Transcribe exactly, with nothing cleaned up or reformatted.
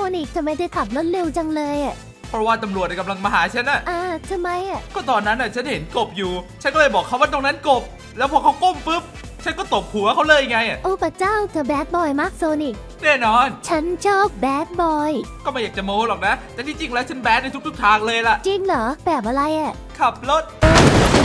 นิกทำไมเธอขับรถเร็วจังเลยอ่ะเพราะว่าตำรวจกำลังมาหาฉันน่ะอ่าทำไมอ่ะก็ตอนนั้นน่ะฉันเห็นกบอยู่ฉันก็เลยบอกเขาว่าตรงนั้นกบแล้วพอเขาก้มปุ๊บฉันก็ตบหัวเขาเลยไงโอ้พระเจ้าเธอแบดบอยมากโซนิกแน่นอนฉันชอบแบดบอยก็ไม่อยากจะโม้หรอกนะแต่ที่จริงแล้วฉันแบดในทุกๆทางเลยล่ะจริงเหรอแบบอะไรอ่ะขับรถ